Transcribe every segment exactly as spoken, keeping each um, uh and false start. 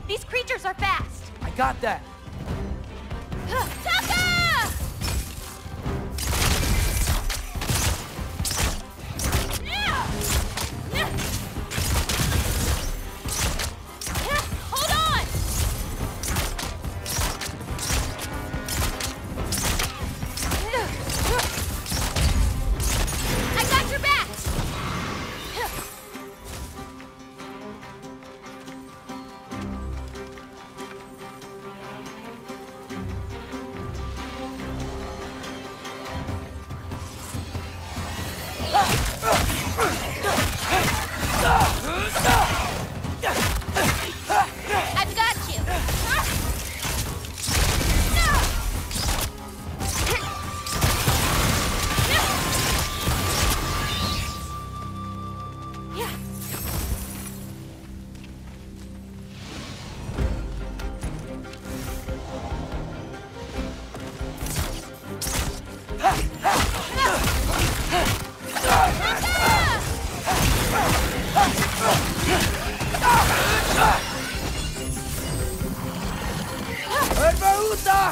These creatures are fast! I got that! Taka! Hold on! I got your back! I've got you! Herbaruta!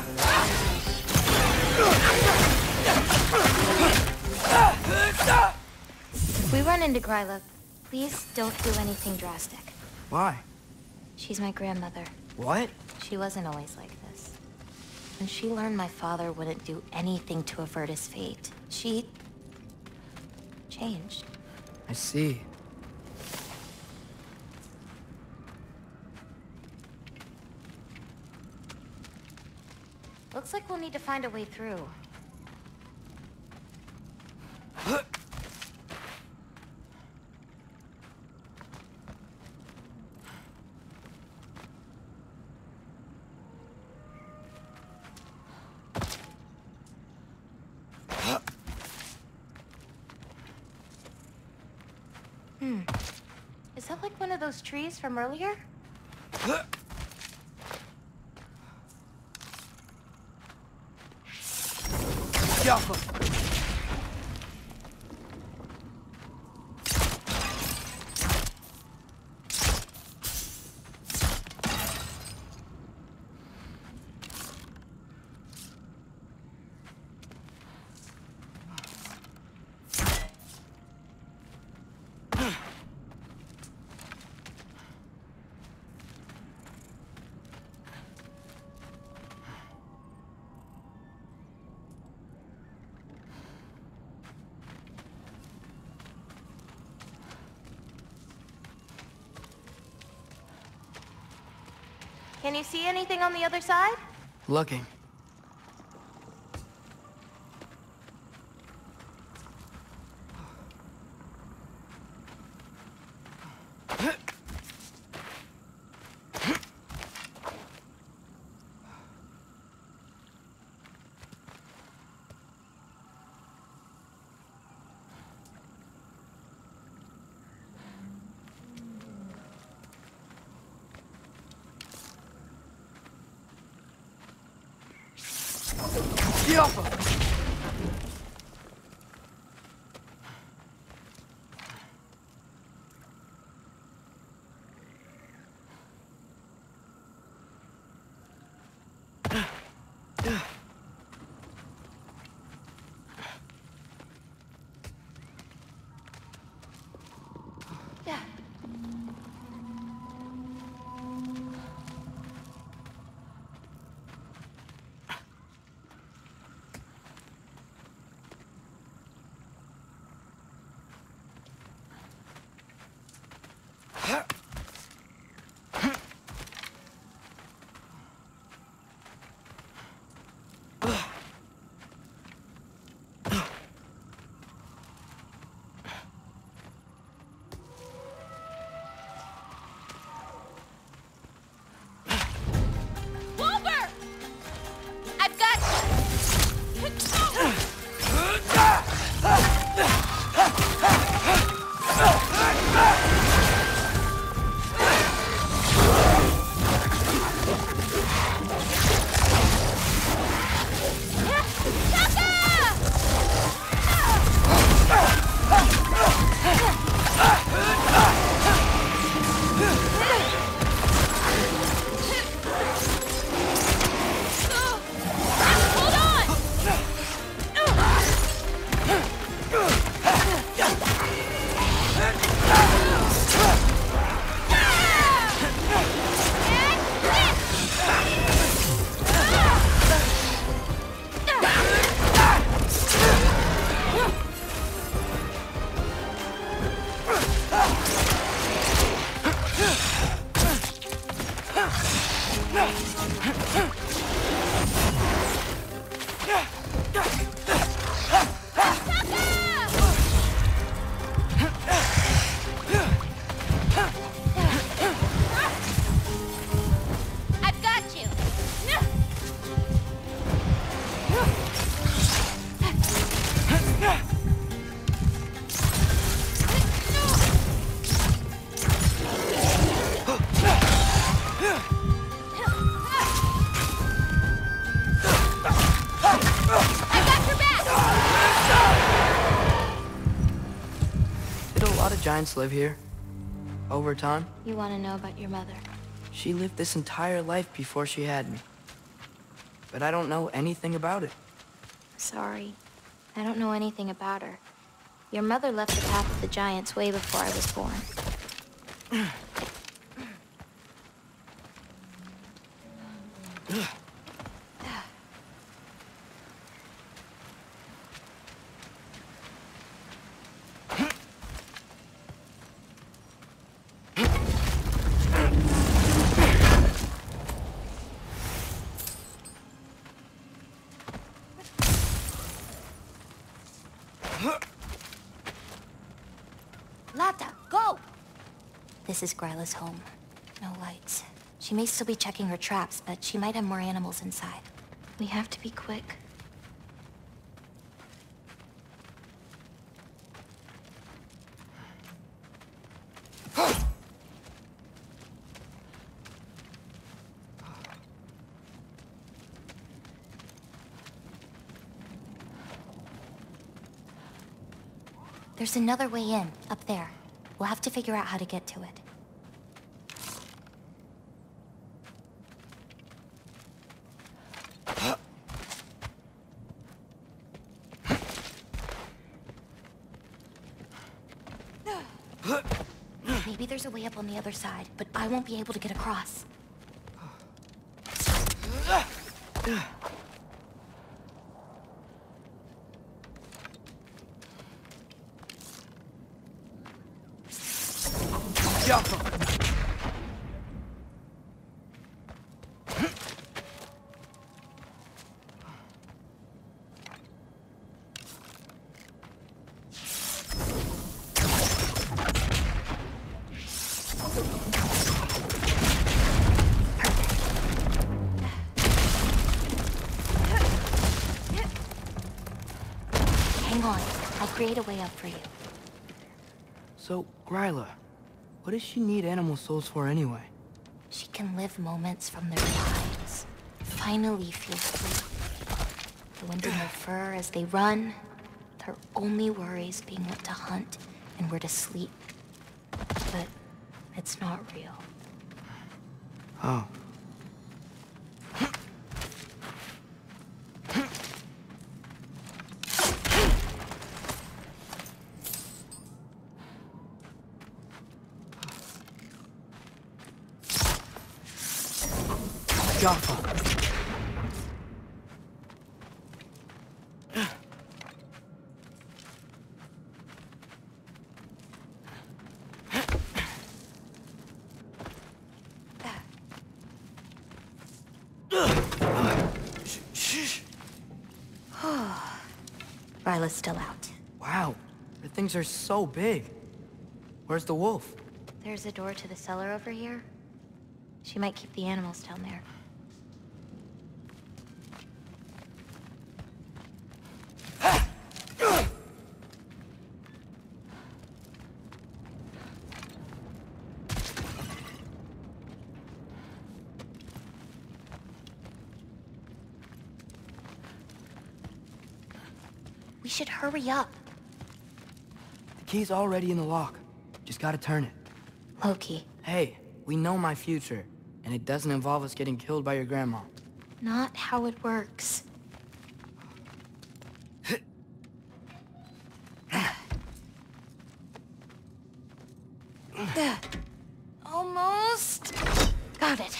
If we run into Gryla, please don't do anything drastic. Why? She's my grandmother. What? She wasn't always like this. When she learned my father wouldn't do anything to avert his fate, she... changed. I see. Looks like we'll need to find a way through. Hmm. Is that like one of those trees from earlier? Jump! Can you see anything on the other side? Looking. Jump! Yeah. I've got you. I got your back. Did a lot of giants live here? Over time? You want to know about your mother? She lived this entire life before she had me. But I don't know anything about it. Sorry. I don't know anything about her. Your mother left the path of the giants way before I was born. Lata, go! This is Gryla's home. No lights. She may still be checking her traps, but she might have more animals inside. We have to be quick. There's another way in, up there. We'll have to figure out how to get to it. Maybe there's a way up on the other side, but I won't be able to get across. Hang on. I'll create a way up for you. So, Gryla, what does she need animal souls for anyway? She can live moments from their lives. Finally feel free. The wind in their fur as they run. Their only worries being what to hunt and where to sleep. But it's not real. Oh. Jaffa. Ryla's still out. Wow, the things are so big. Where's the wolf? There's a door to the cellar over here. She might keep the animals down there. We should hurry up. The key's already in the lock. Just gotta turn it. Loki. Hey, we know my future, and it doesn't involve us getting killed by your grandma. Not how it works. Almost. Got it.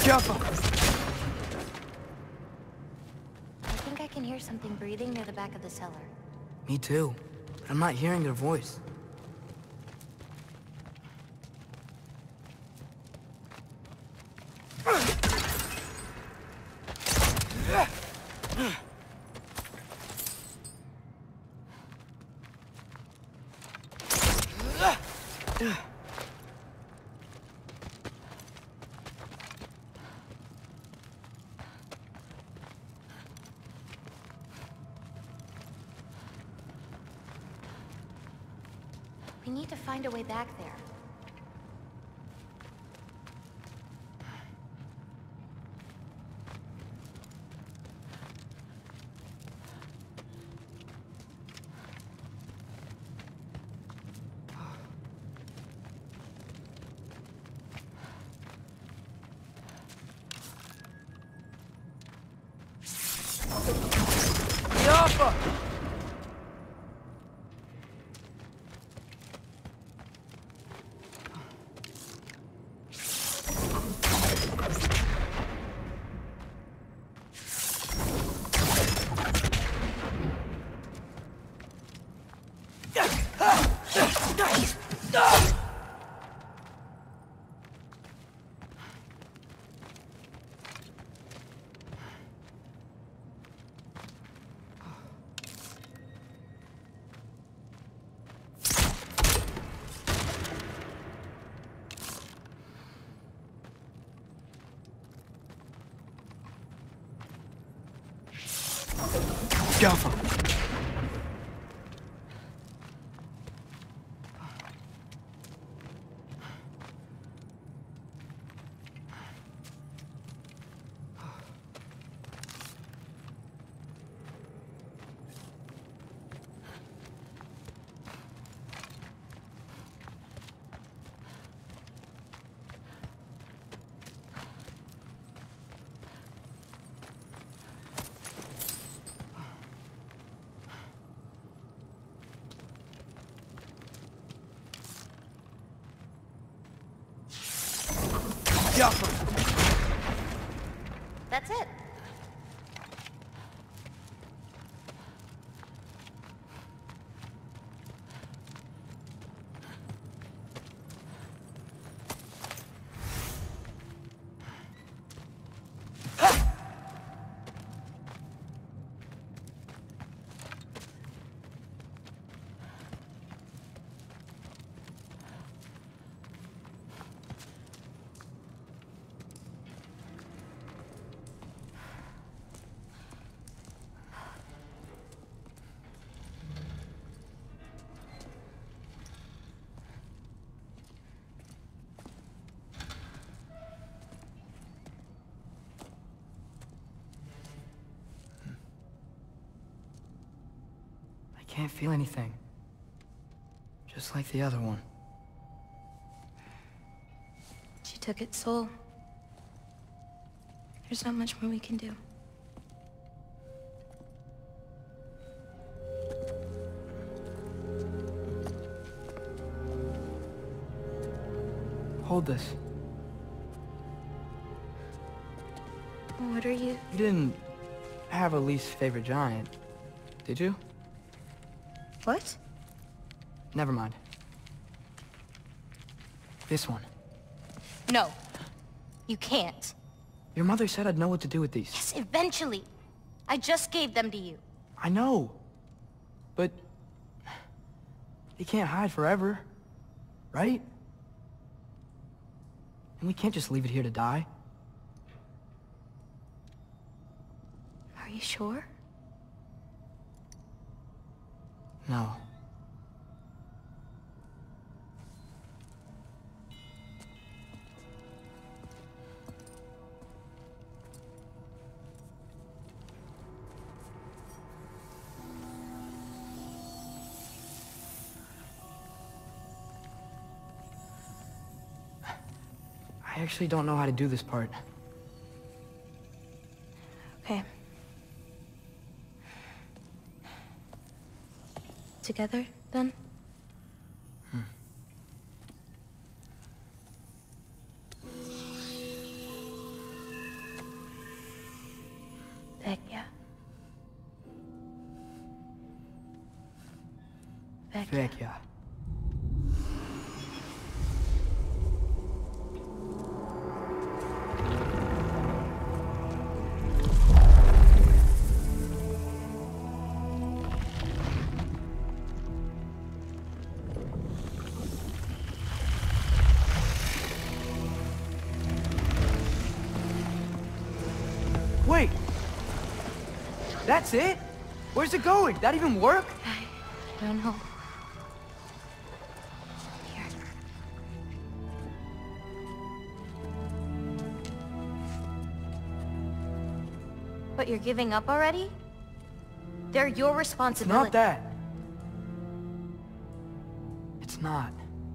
Jaffa! I think I can hear something breathing near the back of the cellar. Me too, but I'm not hearing their voice. We need to find a way back there. Jaffa! Jaffa! Jaffa! That's it. I can't feel anything. Just like the other one. She took its soul. There's not much more we can do. Hold this. What are you? You didn't have a least favorite giant, did you? What? Never mind. This one. No. You can't. Your mother said I'd know what to do with these. Yes, eventually. I just gave them to you. I know. But... they can't hide forever. Right? And we can't just leave it here to die. Are you sure? No. I actually don't know how to do this part. Okay. Together, then? Hmm. Vecchia. Vecchia. Wait! That's it? Where's it going? That even work? I don't know. Here. But you're giving up already? They're your It's responsibility. not that. It's not.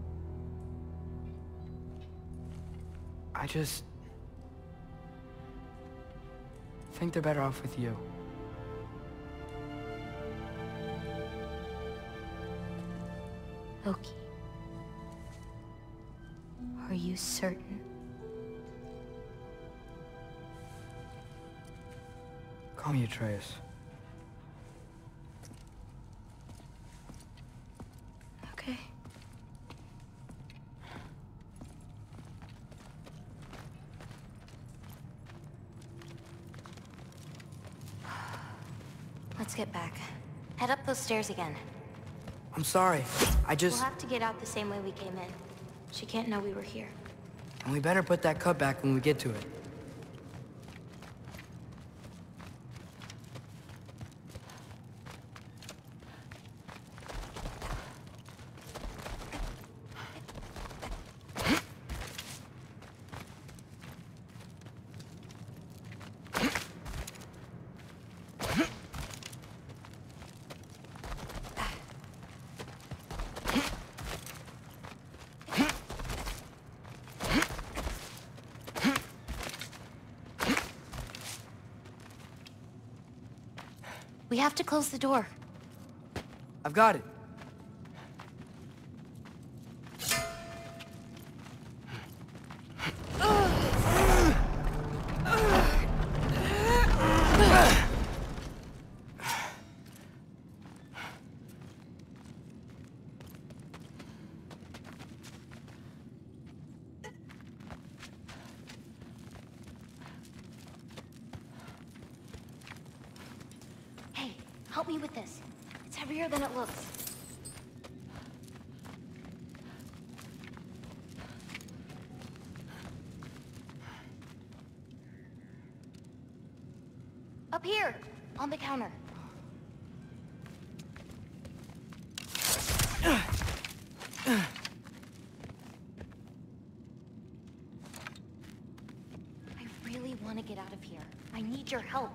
I just... think they're better off with you. Loki. Are you certain? Call me Atreus. Okay. Let's get back. Head up those stairs again. I'm sorry. I just... We'll have to get out the same way we came in. She can't know we were here. And we better put that cut back when we get to it. We have to close the door. I've got it. Hey, help me with this. It's heavier than it looks. Up here, on the counter. I really want to get out of here. I need your help.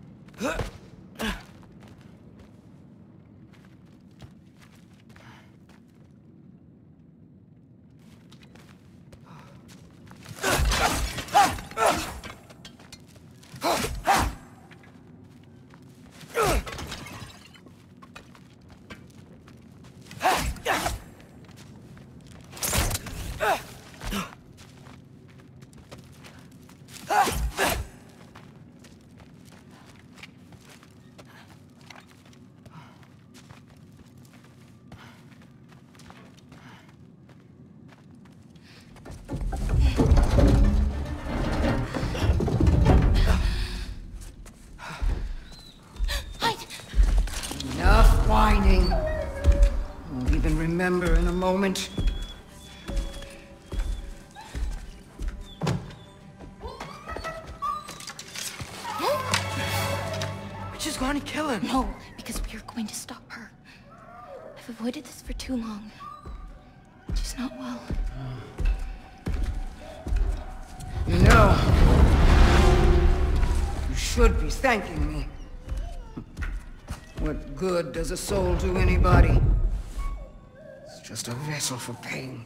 Enough whining. Won't even remember in a moment. We're just going to kill him. No, because we are going to stop her. I've avoided this for too long. She's not well. You know, you should be thanking me. What good does a soul do anybody? It's just a vessel for pain.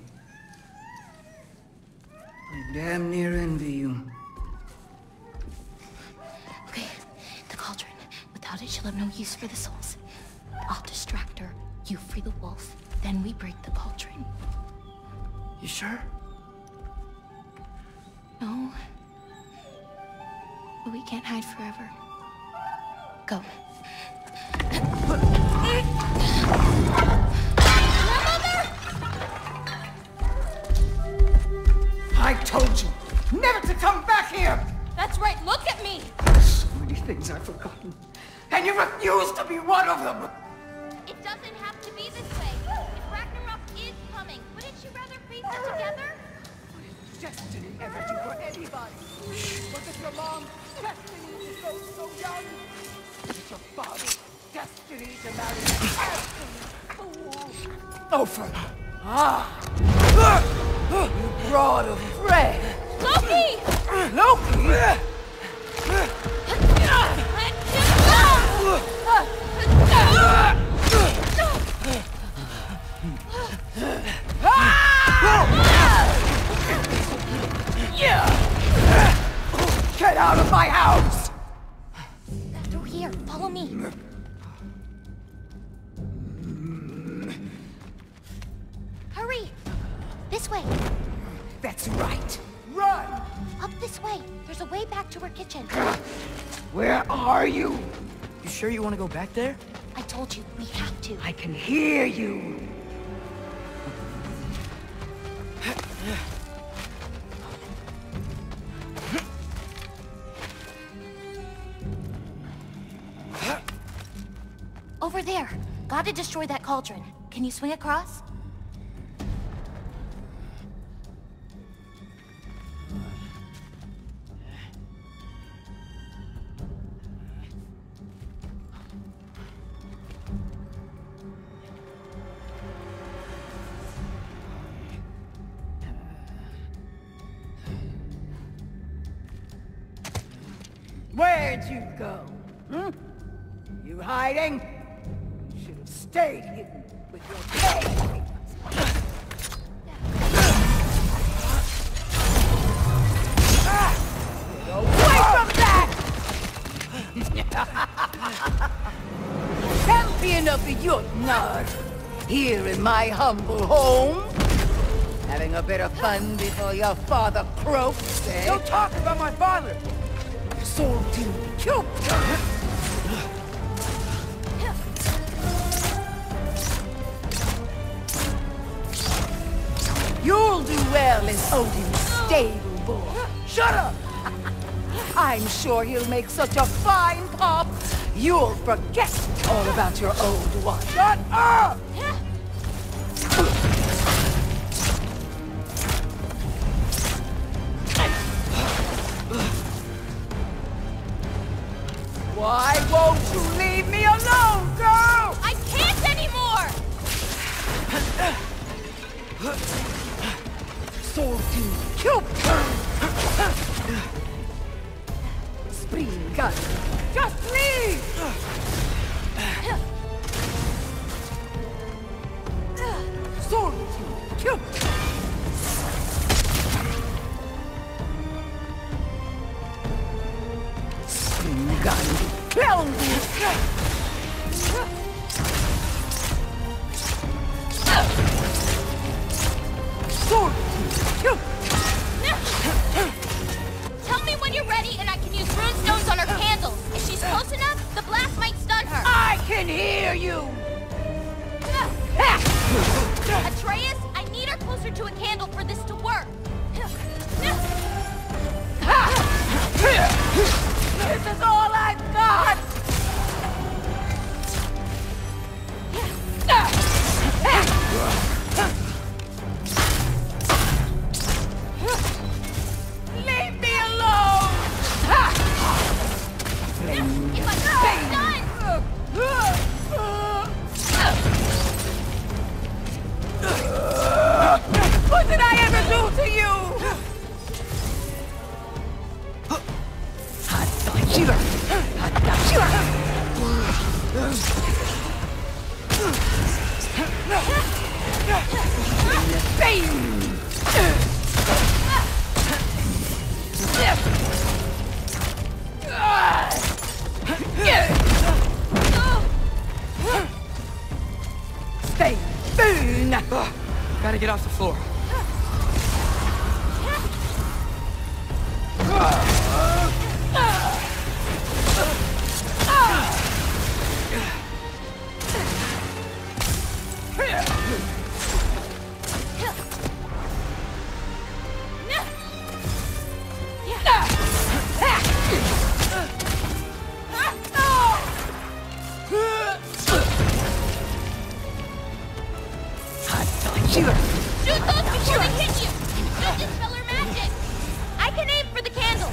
I damn near envy you. Okay, the cauldron. Without it, she'll have no use for the souls. I'll distract her. You free the wolf. Then we break the cauldron. You sure? No. But we can't hide forever. Go. told you never to come back here! That's right, look at me! So many things I've forgotten, and you refuse to be one of them! It doesn't have to be this way. If Ragnarok is coming, wouldn't you rather face it together? Destiny ever do for anybody? Was it your mom's destiny to go so young? Was it your father's destiny to marry an absolute fool? Oh, for... Ah! You brought a friend! Loki! Loki! Let Get out of my house! Through here, follow me. Hurry! This way. That's right. Run! Up this way. There's a way back to our kitchen. Where are you? You sure you want to go back there? I told you, we have to. I can hear you. Over there. Gotta destroy that cauldron. Can you swing across? Where'd you go? Hmm? You hiding? You should have stayed hidden with your cave. Get away from that! Champion of the Jotnar, here in my humble home. Having a bit of fun before your father croaks, eh? Don't talk about my father! Sold to Cupid! You'll do well as Odin's stable boy. Shut up! I'm sure he'll make such a fine pop, you'll forget all about your old one. Shut up! Why won't you leave me alone, girl? I can't anymore! Soul to Cupid! Spring gun! Just leave! Soul to Cupid! Spring gun! Clown Soul to Cupid! Tell me when you're ready and I can use runestones on her candles. If she's close enough, the blast might stun her. I can hear you! Atreus, I need her closer to a candle for this to work. This is all I've got! Leave me alone! If I'm not What did I ever do to you? Hatashira! Hatashira! Stay! Boon! Gotta get off the floor. Sheila! Shoot those before they hit you! Don't dispel her magic! I can aim for the candle!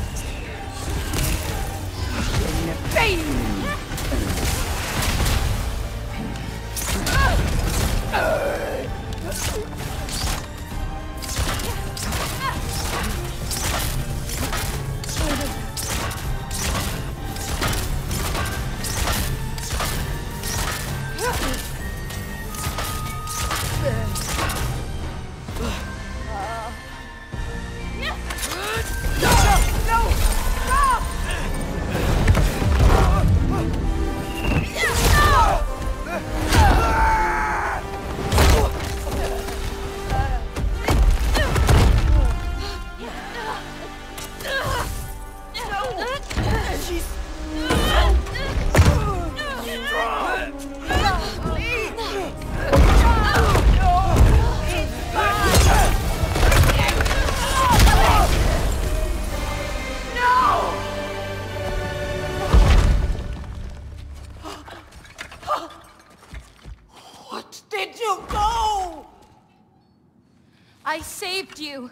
I saved you.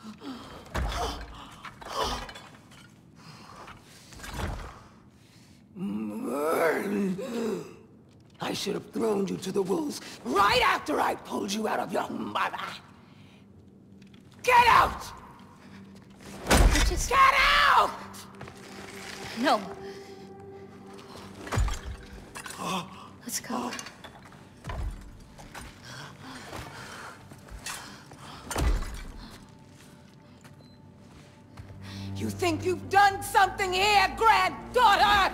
I should have thrown you to the wolves right after I pulled you out of your mother. Get out! Just... Get out! No. Let's go. You think you've done something here, granddaughter?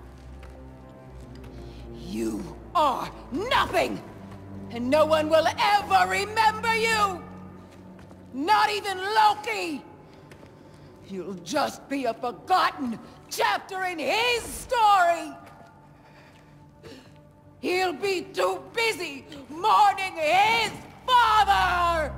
You are nothing! And no one will ever remember you! Not even Loki! You'll just be a forgotten chapter in his story! He'll be too busy mourning his father!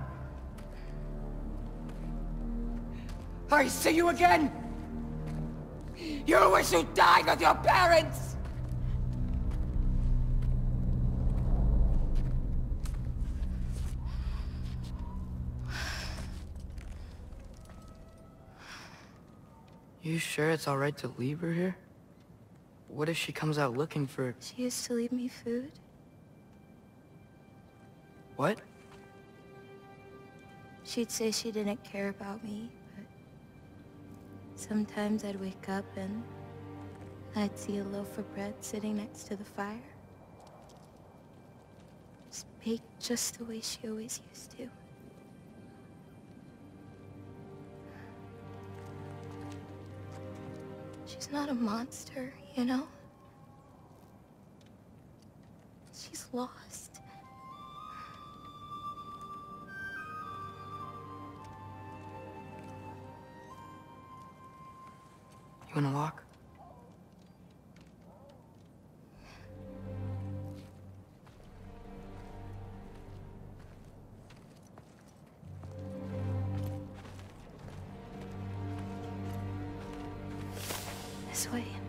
I see you again! You wish you died with your parents! You sure it's all right to leave her here? What if she comes out looking for... She used to leave me food. What? She'd say she didn't care about me, but sometimes I'd wake up and I'd see a loaf of bread sitting next to the fire. Just baked just the way she always used to. She's not a monster, you know? She's lost. You wanna walk? This way.